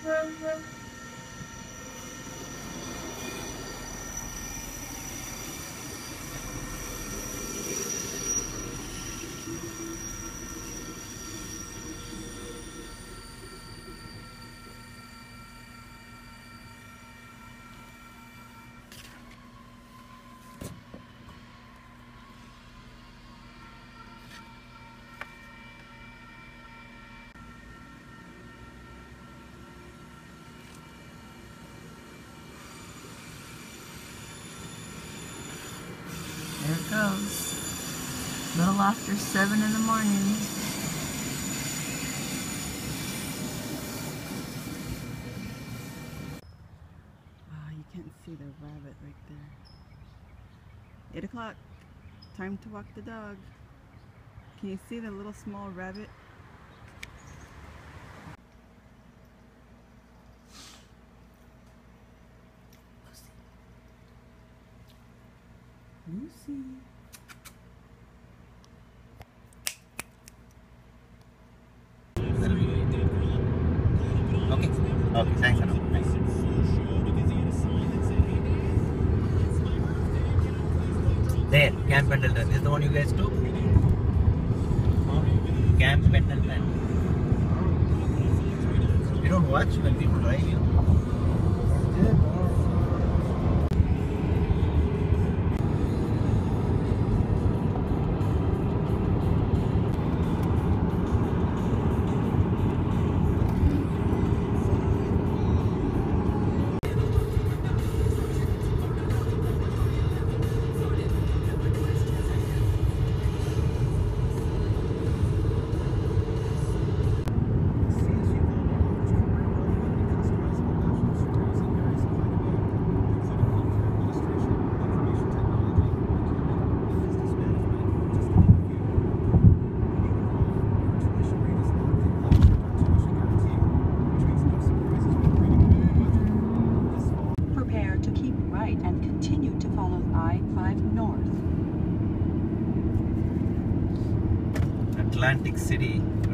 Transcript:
There it goes. A little after 7 in the morning. Ah, you can't see the rabbit right there. 8 o'clock. Time to walk the dog. Can you see the little small rabbit? Lucy. Okay. Okay, thanks a lot. There, Camp Pendleton. This is the one you guys took? Camp Pendleton. You don't watch when people drive you? And continue to follow I-5 north. Atlantic City.